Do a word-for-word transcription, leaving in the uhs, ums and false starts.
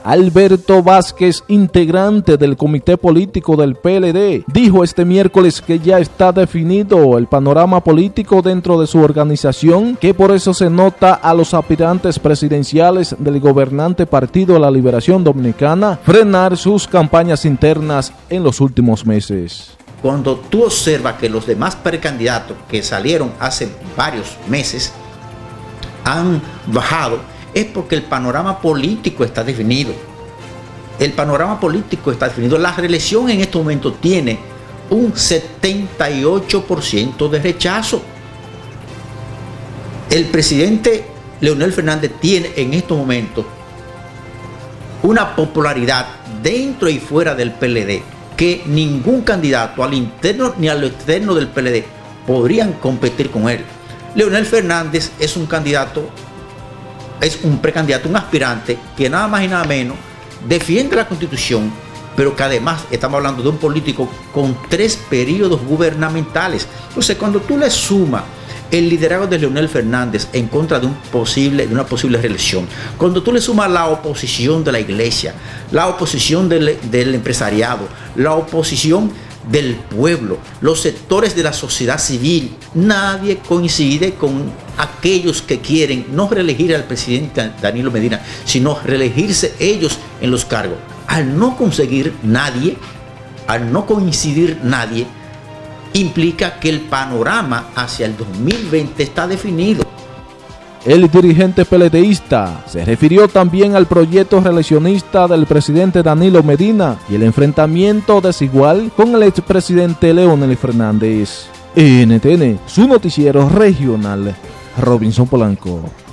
Alberto Vázquez, integrante del comité político del P L D, dijo este miércoles que ya está definido el panorama político dentro de su organización, que por eso se nota a los aspirantes presidenciales del gobernante Partido de la Liberación Dominicana frenar sus campañas internas en los últimos meses. Cuando tú observas que los demás precandidatos que salieron hace varios meses han bajado, es porque el panorama político está definido. El panorama político está definido. La reelección en este momento tiene un setenta y ocho por ciento de rechazo. El presidente Leonel Fernández tiene en estos momentos una popularidad dentro y fuera del P L D que ningún candidato al interno ni al externo del P L D podrían competir con él. Leonel Fernández es un candidato, es un precandidato, un aspirante que nada más y nada menos defiende la Constitución, pero que además estamos hablando de un político con tres periodos gubernamentales. Entonces, cuando tú le sumas el liderazgo de Leonel Fernández en contra de, un posible, de una posible reelección, cuando tú le sumas la oposición de la iglesia, la oposición del, del empresariado, la oposición del pueblo, los sectores de la sociedad civil, nadie coincide con aquellos que quieren no reelegir al presidente Danilo Medina, sino reelegirse ellos en los cargos. Al no conseguir nadie, al no coincidir nadie, implica que el panorama hacia el dos mil veinte está definido. El dirigente peledeísta se refirió también al proyecto reeleccionista del presidente Danilo Medina y el enfrentamiento desigual con el expresidente Leonel Fernández. N T N, su noticiero regional, Robinson Polanco.